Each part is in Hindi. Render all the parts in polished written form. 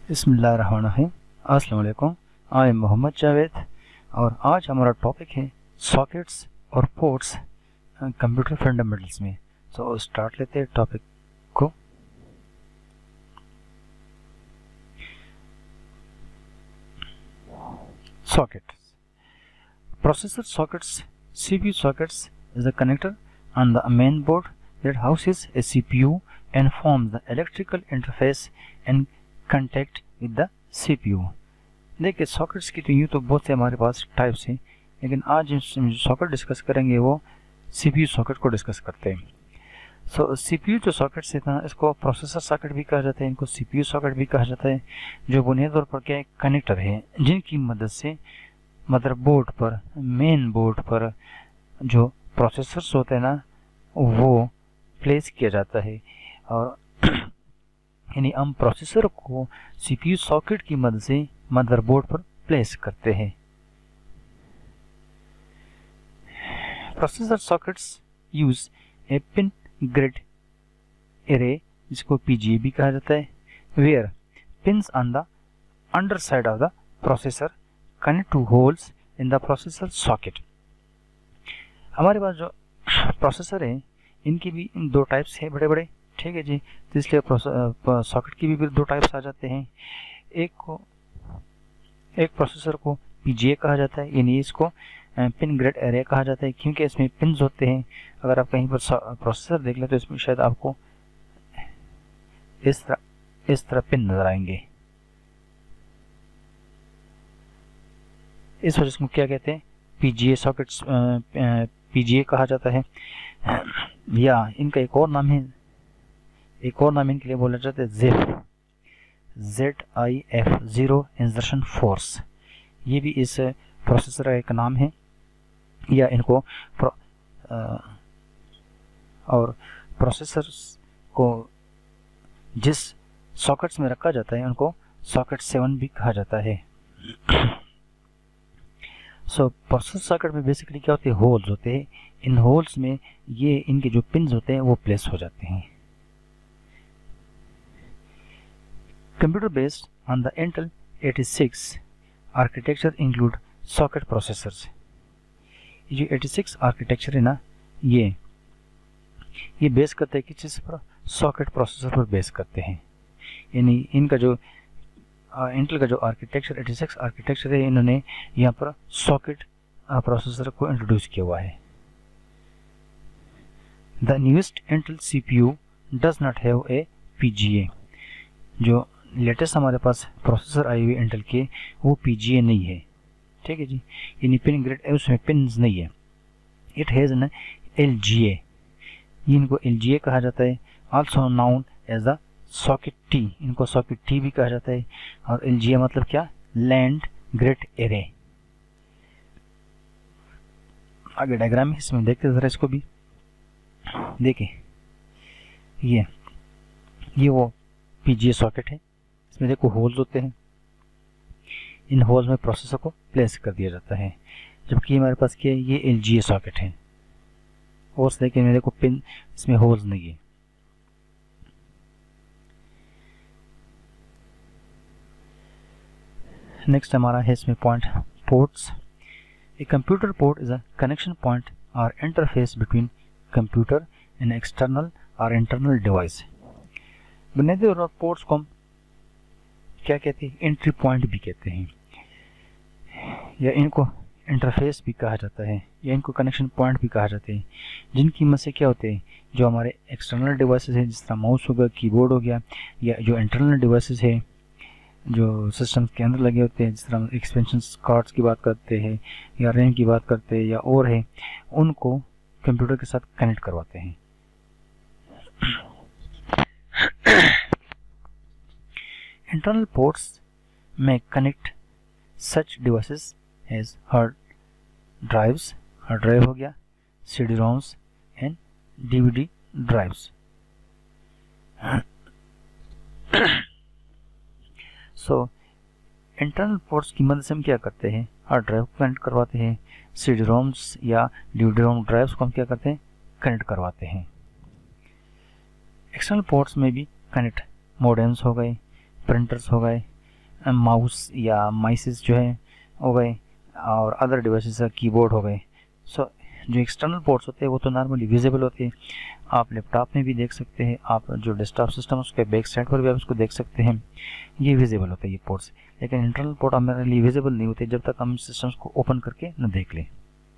बिस्मिल्लाहिर्रहमानिर्रहीम। अस्सलाम वालेकुम। आई एम मोहम्मद जावेद और आज हमारा टॉपिक है सॉकेट्स और पोर्ट्स कंप्यूटर फंडामेंटल्स में। तो स्टार्ट लेते हैं टॉपिक को। Sockets, processor sockets, CPU sockets is the connector on the main board that houses a CPU and forms the electrical interface and contact with the CPU। देखिए सॉकेट्स की तो यूँ तो बहुत से हमारे पास टाइप्स हैं, लेकिन आज हम जो सॉकेट डिस्कस करेंगे वो CPU सॉकेट को डिस्कस करते हैं। सो CPU जो सॉकेट्स है ना, इसको प्रोसेसर सॉकेट भी कहा जाता है, इनको CPU सॉकेट भी कहा जाता है, जो बुनियादी तौर पर क्या कनेक्टर है जिनकी मदद से मदरबोर्ड पर, मेन बोर्ड पर जो प्रोसेसर्स होते हैं ना वो प्लेस किया जाता है। और यानी हम प्रोसेसर को CPU सॉकेट की मदद से मदरबोर्ड पर प्लेस करते हैं। Processor sockets use a pin grid array, जिसको PGA भी कहा जाता है, where pins on the underside of the processor connect to holes in the processor socket. हमारे पास जो प्रोसेसर है इनकी भी दो टाइप्स है बड़े बड़े, ठीक है जी। तो इसलिए सॉकेट की भी दो टाइप्स आ जाते हैं। एक प्रोसेसर को PGA कहा जाता है, यानी इसको पिन ग्रिड एरे कहा जाता है, क्योंकि इसमें पिन्स होते हैं। अगर आप कहीं पर प्रोसेसर देख लें तो इसमें शायद आपको इस तरह पिन नजर आएंगे। इस वजह से क्या कहते हैं, PGA सॉकेट्स PGA कहा जाता है। या इनका एक और नाम इनके लिए बोला जाता है ZIF, ज़ीरो इंसर्शन फोर्स। ये भी इस प्रोसेसर का एक नाम है। या इनको और प्रोसेसर्स को जिस सॉकेट्स में रखा जाता है उनको सॉकेट 7 भी कहा जाता है। सो प्रोसेसर सॉकेट में बेसिकली क्या होते हैं, होल्स होते हैं। इन होल्स में ये इनके जो पिन्स होते हैं वो प्लेस हो जाते हैं। Computer based on the Intel 86 architecture include socket processors. ये जो 86 आर्किटेक्चर है ना, ये बेस करते हैं किस चीज़ पर, सॉकेट प्रोसेसर पर बेस करते हैं। यानी इनका जो इंटेल का जो आर्किटेक्चर 86 आर्किटेक्चर है, इन्होंने यहाँ पर सॉकेट प्रोसेसर को इंट्रोड्यूस किया हुआ है। The newest Intel CPU does not have a PGA। जो लेटेस्ट हमारे पास प्रोसेसर आई हुई इंटेल के वो PGA नहीं है, ठीक है जी। यानी पिन ग्रिड उसमें पिन्स नहीं है। इट हैज़ एन LGA, इनको LGA कहा जाता है। Also known as the socket T, इनको सॉकेट T भी कहा जाता है। और LGA मतलब क्या, लैंड ग्रिड एरे। आगे डायग्राम है, इसमें देखते जरा इसको भी देखिए। ये वो PGA सॉकेट है, इसमें देखो होल्स होते हैं। इन होल्स में प्रोसेसर को प्लेस कर दिया जाता है। जबकि हमारे पास क्या है, ये LGA सॉकेट है। और देखिए मेरे को पिन, इसमें होल्स नहीं है। नेक्स्ट हमारा है इसमें point ports. A computer port is a connection point और interface between computer and external और इंटरनल डिवाइस। बुनियादी और पोर्ट्स को हम क्या कहते हैं, एंट्री पॉइंट भी कहते हैं, या इनको इंटरफेस भी कहा जाता है, या इनको कनेक्शन पॉइंट भी कहा जाते हैं, जिनकी मदद से क्या होते हैं, जो हमारे एक्सटर्नल डिवाइसेस हैं, जिस तरह माउस हो गया, कीबोर्ड हो गया, या जो इंटरनल डिवाइसेस है जो सिस्टम के अंदर लगे होते हैं, जिस तरह एक्सपेंशन कार्ड्स की बात करते हैं या रैम की बात करते हैं या और है, उनको कंप्यूटर के साथ कनेक्ट करवाते हैं। इंटरनल पोर्ट्स में connect such devices as hard drive हो गया, CD-ROMs and DVD drives. So internal ports की मदद से हम क्या करते हैं, हार्ड ड्राइव को कनेक्ट करवाते हैं, CD-ROMs या DVD-ROM ड्राइव्स को हम क्या करते हैं, कनेक्ट करवाते हैं। एक्सटर्नल पोर्ट्स में भी कनेक्ट मोडेम्स हो गए, प्रिंटर्स हो गए, माउस या माइसेस जो है हो गए, और अदर डिवाइसेस का कीबोर्ड हो गए। सो जो एक्सटर्नल पोर्ट्स होते हैं वो तो नॉर्मली विजिबल होते हैं, आप लैपटॉप में भी देख सकते हैं, आप जो डेस्कटॉप सिस्टम उसके बैक साइड पर भी आप उसको देख सकते हैं, ये विजिबल होते हैं ये पोर्ट्स। लेकिन इंटरनल पोर्ट हमारे लिए विजिबल नहीं होते जब तक हम सिस्टम्स को ओपन करके न देख लें।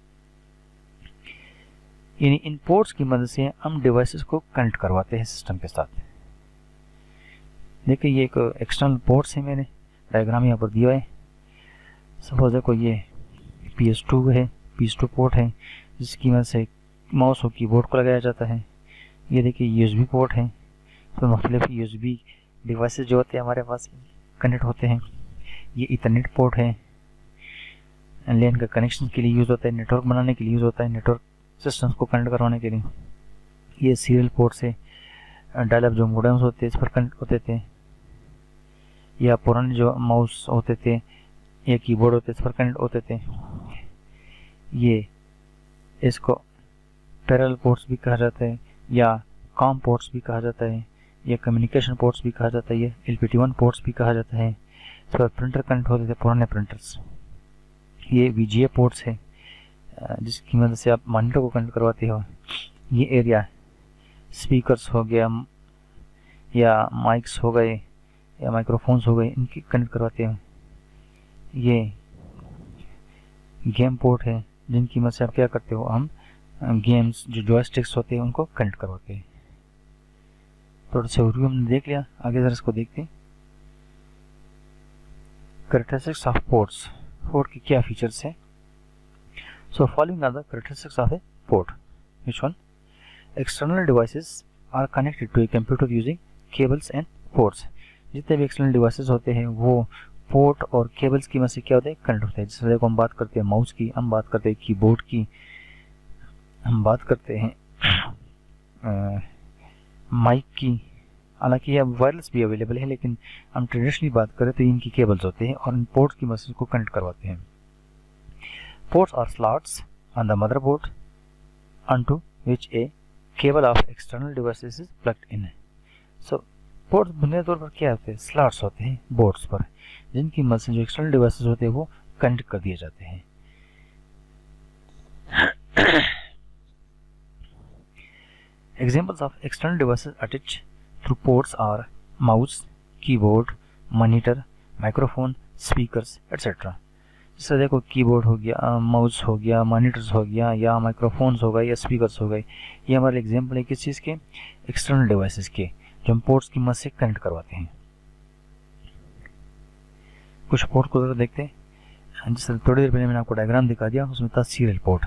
यानी इन पोर्ट्स की मदद से हम डिवाइसेस को कनेक्ट करवाते हैं सिस्टम के साथ। देखिए ये एक एक्सटर्नल पोर्ट्स है, मैंने डायग्राम यहाँ पर दिया है। सपोज देखो ये PS2 है, PS2 पोर्ट है जिसकी मदद से माउस और कीबोर्ड को लगाया जाता है। ये देखिए USB पोर्ट है, तो मुख्तलिफ USB डिवाइसेस जो होते हैं हमारे पास कनेक्ट होते हैं। ये इथरनेट पोर्ट है, लैन का कनेक्शन के लिए यूज़ होता है, नेटवर्क बनाने के लिए यूज़ होता है, नेटवर्क सिस्टम्स को कनेक्ट करवाने के लिए। ये सीरियल पोर्ट से डायल अप जो मोडेम्स होते हैं इस पर कनेक्ट होते थे, या पुराने जो माउस होते थे या कीबोर्ड होते इस पर कनेक्ट होते थे। ये इसको पैरेलल पोर्ट्स भी कहा जाता है, या कॉम पोर्ट्स भी कहा जाता है, या कम्युनिकेशन पोर्ट्स भी कहा जाता है, ये LPT1 पोर्ट्स भी कहा जाता है। इस पर प्रिंटर कनेक्ट होते थे, पुराने प्रिंटर्स। ये VGA पोर्ट्स है जिसकी मदद से आप मॉनिटर को कनेक्ट करवाते हो। ये एरिया स्पीकर्स हो गया, या माइक्स हो गए, या माइक्रोफोन्स हो गए, इनकी कनेक्ट करवाते हैं। ये गेम पोर्ट है जिनकी मदद से आप क्या करते हो, हम गेम्स जो जॉयस्टिक्स होते हैं उनको कनेक्ट करवाते हैं। थोड़ा सा ओवरव्यू हमने देख लिया, आगे जरा इसको देखते हैं। कैरेक्टरिस्टिक्स ऑफ पोर्ट्स, पोर्ट की क्या फीचर्स हैं। So following are the characteristics of a port. Which one? External devices are connected to a computer using cables and ports. जितने भी एक्सटर्नल डिवाइसेस होते हैं वो पोर्ट और केबल्स की मदद से क्या होते हैं, कनेक्ट होते हैं। जैसे देखो हम बात करते हैं माउस की, हम बात करते हैं कीबोर्ड की, हम बात करते हैं माइक की। हालांकि ये वायरलेस भी अवेलेबल है, लेकिन हम ट्रेडिशनली बात करें तो इनकी केबल्स होते हैं और इन पोर्ट्स की मदद को कनेक्ट करवाते हैं। Ports are slots on the motherboard onto which a cable of external devices is plugged in। सो पोर्ट्स बुनियादी तौर पर क्या होते हैं, स्लॉट्स होते हैं बोर्ड्स पर, जिनकी मदद से जो एक्सटर्नल डिवाइसेस होते हैं वो कनेक्ट कर दिए जाते हैं। Examples of external devices attached through ports are mouse, keyboard, monitor, microphone, speakers, etc. जैसे देखो कीबोर्ड हो गया, माउस हो गया, मॉनिटर्स हो गया, या माइक्रोफोन्स हो गए, या स्पीकर्स हो गए। ये हमारे एग्जाम्पल है किस चीज़ के, एक्सटर्नल डिवाइसेस के, जो हम पोर्ट्स की मदद से कनेक्ट करवाते हैं। कुछ पोर्ट को जरा देखते हैं। जैसे थोड़ी देर पहले मैंने आपको डायग्राम दिखा दिया, उसमें था serial port,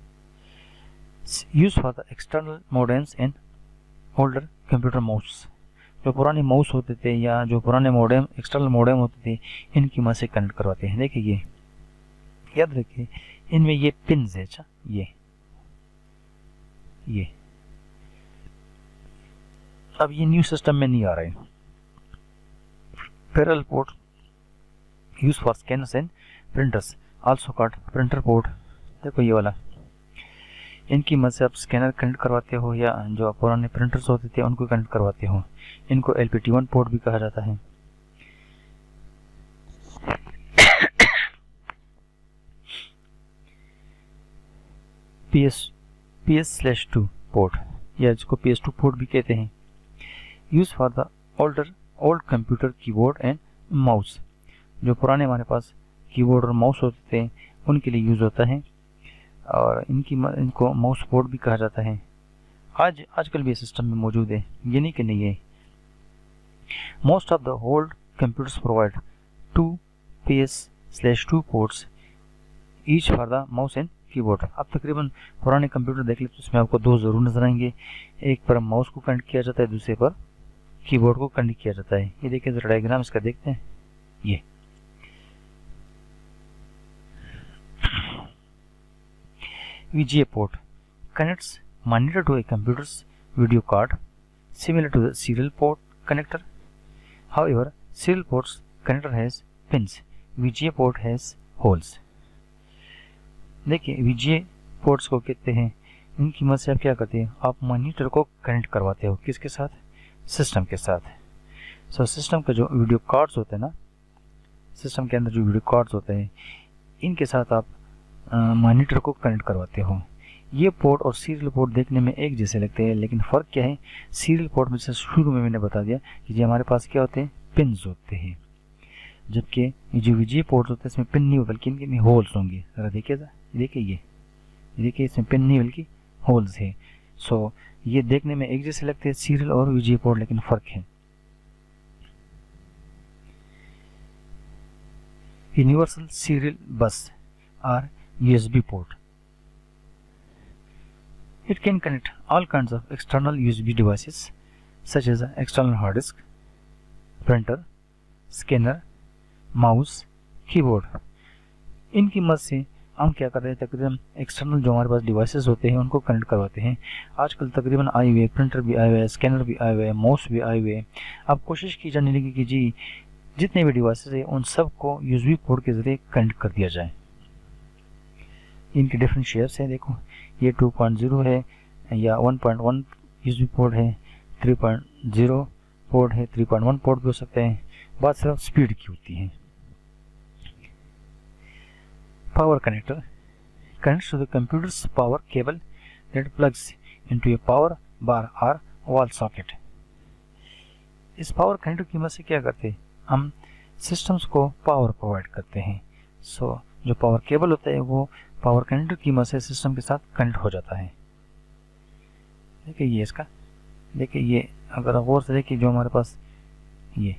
use for the external modems and older computer mouse. जो पुराने माउस होते थे या जो पुराने मोडेम एक्सटर्नल मोडेम होते थे, इनकी मदद से कनेक्ट करवाते हैं। देखिए ये याद रखिए, इनमें ये पिन्स है, अच्छा ये अब ये न्यू सिस्टम में नहीं आ रहे। Parallel port use for scanners and printers, also called printer port. देखो ये वाला, इनकी मदद से आप स्कैनर कनेक्ट करवाते हो, या जो पुराने प्रिंटर्स होते थे उनको कनेक्ट करवाते हो। इनको LPT1 पोर्ट भी कहा जाता है। PS/2 पोर्ट, या जिसको PS2 पोर्ट भी कहते हैं, use for the old computer keyboard and mouse. जो पुराने हमारे पास कीबोर्ड और माउस होते थे उनके लिए यूज होता है, और इनको माउस पोर्ट भी कहा जाता है। आजकल भी सिस्टम में मौजूद है, ये नहीं कि नहीं है। Most of the old computers provide 2 PS/2 ports each for the mouse and keyboard. अब तकरीबन पुराने कंप्यूटर देख ले तो उसमें आपको 2 जरूर नजर आएंगे, एक पर माउस को कनेक्ट किया जाता है, दूसरे पर कीबोर्ड को कनेक्ट किया जाता है। ये देखिए जरा डायग्राम इसका देखते हैं। ये VGA port connects monitor to a computer's video card, similar to the serial port connector. However, serial port's connector has pins. VGA port has holes. देखिए VGA पोर्ट्स को कहते हैं, इनकी मदद से आप क्या करते हैं, आप मॉनिटर को कनेक्ट करवाते हो, किसके साथ, सिस्टम के साथ। सो सिस्टम का जो वीडियो कार्ड्स होते हैं ना, सिस्टम के अंदर जो वीडियो कार्ड्स होते हैं इनके साथ आप मॉनिटर को कनेक्ट करवाते हो। ये पोर्ट और सीरियल पोर्ट देखने में एक जैसे लगते हैं, लेकिन फ़र्क क्या है, सीरियल पोर्ट में जैसे शुरू में मैंने बता दिया कि ये हमारे पास क्या होते हैं, पिन्स होते हैं, जबकि ये जो वीजीए पोर्ट होते हैं इसमें पिन नहीं हो बल्कि इनके में होल्स होंगे। ज़रा देखिएगा, देखिए इसमें पिन नहीं बल्कि होल्स है। सो ये देखने में एक जैसे लगते हैं सीरियल और वीजीए पोर्ट, लेकिन फ़र्क है। यूनिवर्सल सीरियल बस और USB port. It can connect all kinds of external USB devices such as external hard disk, printer, scanner, mouse, keyboard. इनकी मदद से हम क्या कर रहे हैं, तकरीबन एक्सटर्नल जो हमारे पास डिवाइसेस होते हैं उनको कनेक्ट करवाते हैं। आजकल तकरीबन आए हुए प्रिंटर भी आए हुए हैं, स्कैनर भी आए हुए हैं, माउस भी आए हुए हैं। अब कोशिश की जाने लगी कि जी जितने भी डिवाइसेस हैं उन सब को USB पोर्ट के ज़रिए कनेक्ट कर दिया जाए। इनके डिफरेंट शेप्स हैं, देखो ये 2.0 है या 1.1 USB पोर्ट है, 3.0 पोर्ट है, 3.1 पोर्ट भी हो सकते हैं। बात सिर्फ स्पीड की होती है। Power connector connects to the computer's power cable that plugs into a power bar or wall socket. इस पावर कनेक्टर की मदद से क्या करते हैं, हम सिस्टम्स को पावर प्रोवाइड करते हैं। सो जो पावर केबल होता है वो पावर कनेक्टर की मदद से सिस्टम के साथ कनेक्ट हो जाता है। देखिए ये इसका, देखिए ये अगर गौर से देखिए जो हमारे पास ये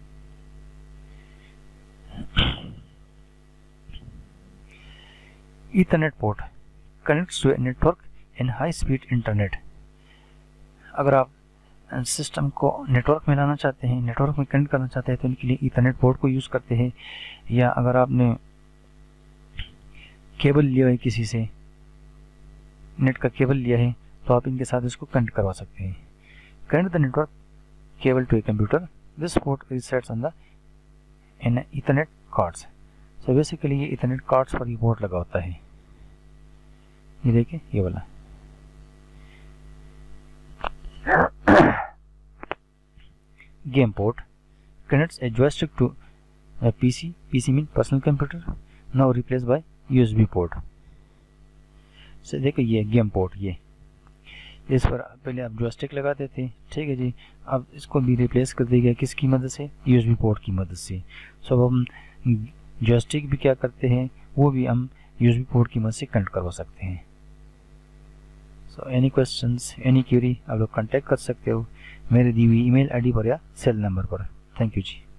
Ethernet port connects to a network in high speed internet. अगर आप सिस्टम को नेटवर्क में लाना चाहते हैं, नेटवर्क में कनेक्ट करना चाहते हैं तो इनके लिए ईथरनेट पोर्ट को यूज़ करते हैं। या अगर आपने केबल लिया है, किसी से नेट का केबल लिया है, तो आप इनके साथ इसको कनेक्ट करवा सकते हैं। Connect the network cable to a computer, this port resets on the in Ethernet cards. So basically ये ईथरनेट कार्ड्स पर ये पोर्ट लगा होता है। ये देखिए ये वाला game port connects a joystick to a PC mean personal computer, now replaced by USB port. से देखो ये गेम पोर्ट, ये इस पर पहले आप जॉयस्टिक लगाते थे, ठीक है जी, अब इसको भी रिप्लेस कर दिया गया किसकी मदद से, USB पोर्ट की मदद से। सो अब हम जॉयस्टिक भी क्या करते हैं, वो भी हम USB पोर्ट की मदद से कनेक्ट करवा सकते हैं। So any questions, any query आप लोग कांटेक्ट कर सकते हो मेरे दी हुई ईमेल आईडी पर या सेल नंबर पर। Thank you ji.